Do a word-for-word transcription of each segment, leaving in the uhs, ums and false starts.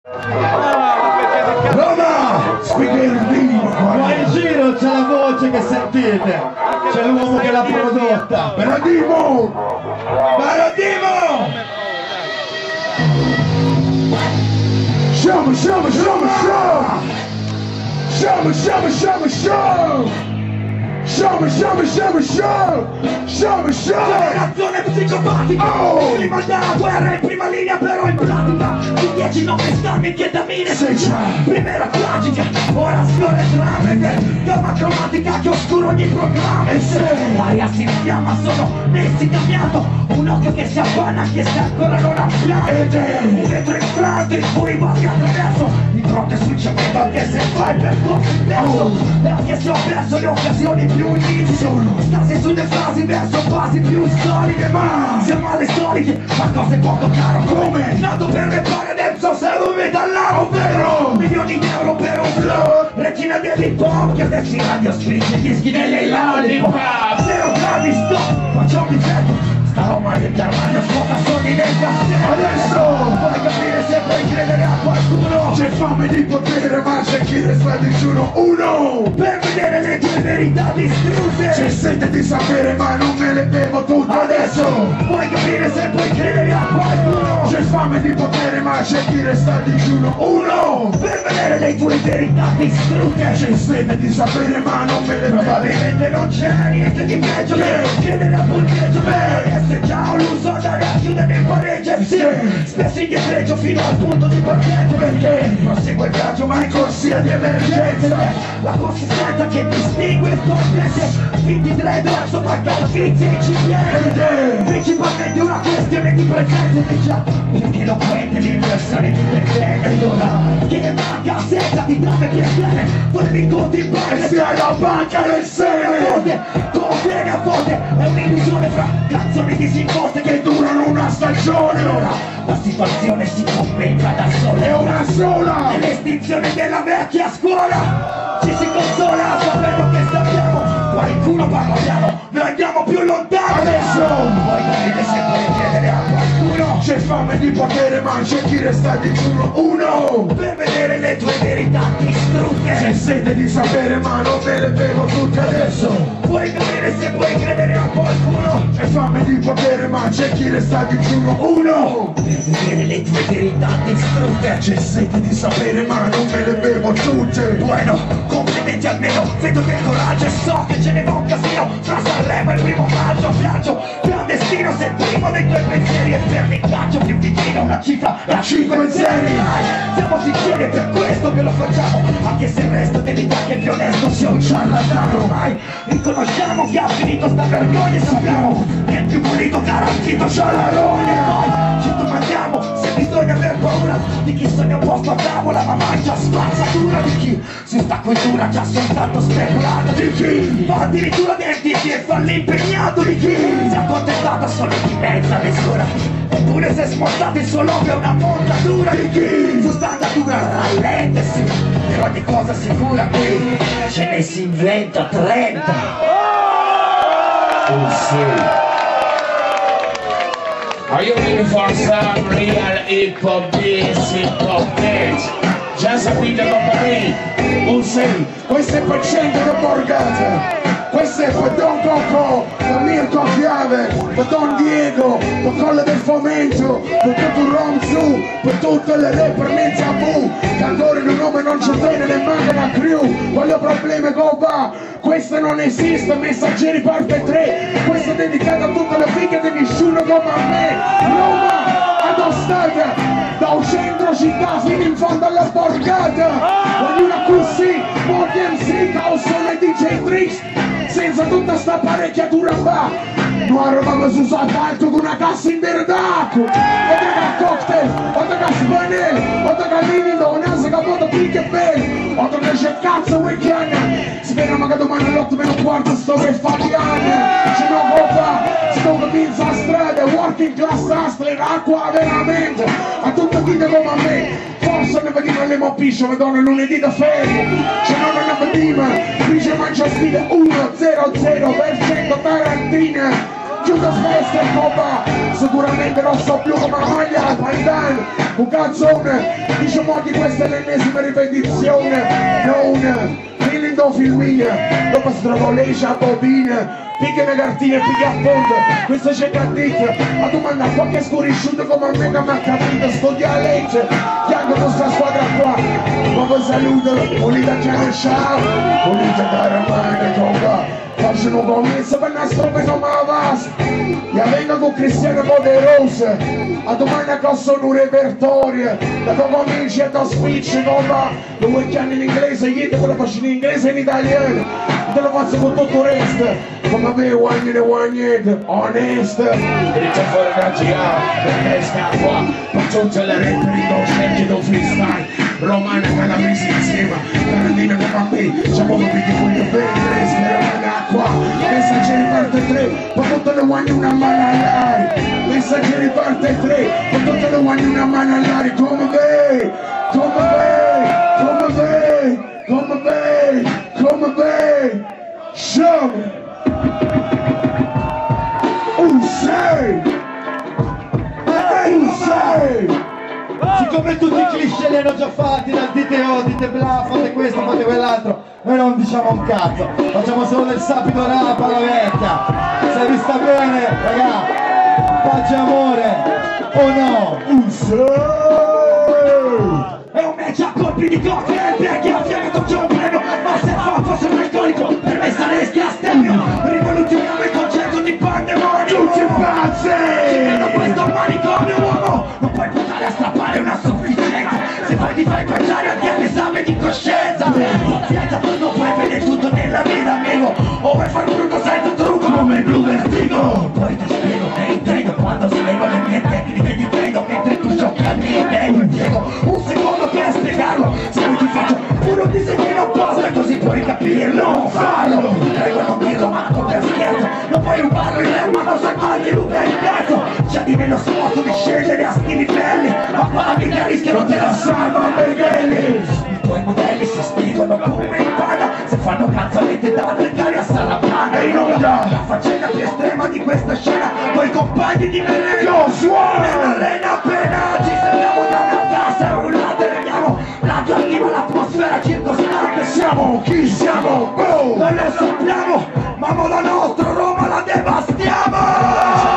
Roma! Spiegherino qua in giro c'è la voce che sentite, c'è l'uomo che l'ha prodotta. Paradimo! Paradimo! Show me, show me, show me, show! Show me, show me, show me, show! Show me, show me, show me, show! Show me, show! Generazione psicopatica! Oh! Prima della guerra in prima linea però in pratica di dieci non pescarmi chetamine primera tragica, ora scorre trame gamma cromatica che oscuro ogni programma e se l'aria si infiamma sono messi cambiato un occhio che si affanna che se ancora non ha fiamme ed è un vetro infranto in cui vaghi attraverso di fronte sul cemento anche se fai il percorso inverso e anche se ho perso le occasioni più unici sono stasi sulle frasi verso basi più solide ma siamo alle solite ma cose poco caro come nato per le paghe del suo serve dall'aro ovvero milioni di euro per un flow regina dell'hip hop che adesso in radio spinge dischi nelle lodi zero gradi stop facciamo il tempo sta roba del Germania svuota soldi nel castello adesso puoi capire se puoi credere a qualcuno c'è fame di potere ma c'è chi resta digiuno uno per vedere le tue verità distrutte c'è sete di sapere ma non me le bevo tutte adesso puoi capire se puoi credere a qualcuno c'è fame di potere ma c'è chi resta digiuno uno per vedere le tue verità distrutte c'è sete di sapere ma non me le bevo probabilmente non c'è niente di peggio che chiedere a punteggio per se già ho l'uso andare a chiudere il pareggio sì, spesso indietreggio fino al punto di parcheggio perché prosegue il viaggio ma in corsia di emergenza la consistenza che distingue il complesso finti dread sopra calfizi e ci viene principalmente una questione di presenza e già perché lo prende l'inversione di pretende ed ora che manca senza di trame che viene fuori incontri in banca e sia la banca del seme conviene a volte è un'illusione fra canzoni disimposte che durano una stagione ora la situazione si commenta da sola è una sola è l'estinzione della vecchia scuola ci si consola sapendo che sappiamo qualcuno parliamo noi andiamo più lontano adesso vuoi capire se puoi chiedere a qualcuno c'è fame di potere ma c'è chi resta digiuno uno per vedere le tue verità distrutte c'è sete di sapere ma non me le bevo tutte adesso puoi capire se puoi credere a qualcuno c'è fame di potere ma c'è chi resta digiuno uno per vedere le tue verità distrutte c'è sete di sapere ma non me le bevo tutte bueno complimenti almeno vedo che il coraggio e so che ce ne va un casino tra Sanremo e il primo maggio viaggio clandestino se il primo dei tuoi pensieri è per l'ingaggio più vicino una cifra da cinque zeri siamo sinceri e per questo che lo facciamo anche se il resto dell'Italia è più onesto sia un ciarlatano ormai riconosciamo che ha finito sta vergogna e sappiamo che il più pulito garantito c'ha la rogna e noi ci domandiamo se bisogna aver paura di chi sogna un posto a tavola ma mangia spazzatura di chi su sta cultura già soltanto speculato di chi fa addirittura dentiti e fa l'impegnato di chi si è accontentato solo di mezza misura eppure se smontate il suo logo è una montatura di chi su sta andatura rallenta sì per ogni cosa sicura qui ce ne si inventa trenta oh sì. Are you ready for some real hip hop beats, hip hop dance? Già sapete dopo me? Oh sì, questo è per cento di borgate. Questo è per Don Coco, per Mirko Chiave, per Don Diego, per Colle del Fomento, per tutto il Rom Zoo, per tutte le rapper Ninja Vu, che ancora in un nome non c'è bene nemmeno la crew, voglio problemi go va, questo non esiste, messaggeri parte tre, questo è dedicato a tutte le fighe di nessuno come a me, Roma, ad Ostende, da un centro città fino in fondo alla borgata, voglio una così, molti M C, Causone e D J Trix, senza tutta sta apparecchiatura va non arrivava su salto con una cassa in derdaco o da cocktail, o da spanel, o da gallini da un'asa che vado qui che bello o da c'è cazzo weekend speriamo che domani all'otto meno quarto sto per Fabiano c'è una copa, sto cammino a strada working class hustler, acqua veramente a tutte vite come a me forse ne vediamo le mopisce madonna lunedì da ferie se non ne vediamo dice mangia stile uno zero zero per cento Tarantina chiudo festa e copa sicuramente rosso blu come la maglia Pandan un cazzone, diciamo che questa è l'ennesima ripetizione, non finendo filmina, dopo si trova lei c'ha bobina, picchia una cartina e picchia a fondo, questo c'è che ha detto, a domanda a qualche sconosciuto come a me che mi ha capito, sto dialetto, fianco a questa squadra qua, ma vi saluto, volete chiamare ciao, volete dare mano con facciano comienzo per nostro meno malvas e vengo con Cristiano Poderoso a domani che sono un repertorio da come cominci a da speech come lo vuoi chiamare in inglese io te lo faccio in inglese e in italiano te lo faccio con tutto il resto come me one niente one niente onest dritto fuori da girare per testa qua per tutte le rette riconoscenti del freestyle romana calabrese insieme Carolina come a me c'è poco più di quello per sperare qua messaggeri parte tre per tutte le guagni una mano all'aria messaggeri parte tre per tutte le guagni una mano all'aria come me come me come me come me come me show un sei un sei siccome tutti i cliché li hanno già fatti dal dite oh, dite bla, fate questo, fate quell'altro, noi non diciamo un cazzo, facciamo solo del sapido rap alla vecchia. Sei vista bene, raga? Pace e amore, o no? Un sei è un match a colpi di cocktail, perché a fianco c'è un premio, ma se fa fosse un alcolico, per me saresti a stemio, rivoluzioniamo il concetto di pandemonio. tutti pazzi Ci vedo questo manicomio uomo, non puoi portare a strappare una sufficienza, se poi ti fai passare anche all'esame di coscienza, pazienza, non puoi vedere tutto nella vita amico, o vuoi fare un trucco senza trucco come il blu vertigo, poi ti spiego e intendo quando spiego le mie tecniche di prego, mentre tu sciocchi e mi impiego un secondo per spiegarlo, se poi ti faccio pure un disegnino apposta così puoi capirlo, non farlo, prego non dirlo ma non per scherzo, non puoi rubarlo in re ma non sai mai che ruba il pezzo, già di meno sforzo di scegliere a sti livelli, ma paghi che rischiano te la salvano per belli, i tuoi modelli si spiegano come in banda, se fanno canzonette da applicare a Salapana in onda, la faccenda più estrema di questa scena, coi compagni di veleno, suona nell'arena appena ci sembriamo da una tassa rullate, vediamo la tua attiva l'atmosfera circostante, siamo chi siamo, oh, non lo sappiamo, ma modo nostro Roma la devastiamo!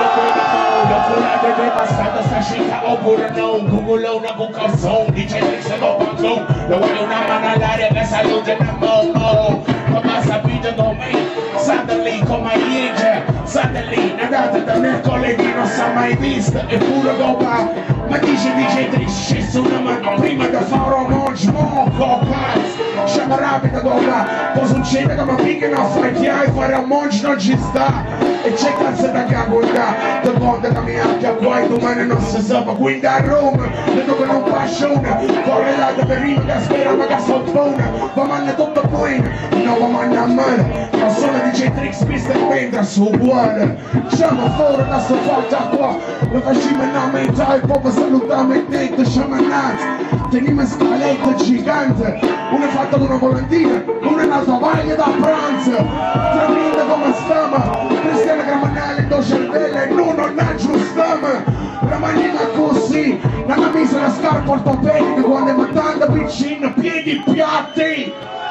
Sta scelta oppure no, Google una buca zone, dice che se lo faccio, lo voglio una mano all'aria che salute da momo, come ha sapito da me, suddenly come ieri, suddenly, una data da mercoledì non si è mai vista, eppure dopo, ma dice dice trisce su una mano, prima da fare un monge, moco, cazzo, siamo rapida dopo, poi succede che mi picchiano a fare fare un monge non ci sta, e c'è cazzo da caguardare, da quando che mi anche a guai domani non si sa, quindi a Roma, vedo che non passiona, correlata per rima che sperava che sottona, ma manna tutto buono, non va manna a mano, ma sono di J-Trix, pista e mentre su uguale, siamo fuori da sto fatta qua, lo facciamo in aumenta e poi salutiamo e detto, siamo nati, teniamo scaletta gigante, una fatta con una volantina, una in alta vaglia da pranzo, tremenda come stiamo, Cristiano Gramanale, do cervello e non non aggiustiamo, la manina così, la camisa, la scarpa ortopedica, quando è matando vicino, piedi piatti,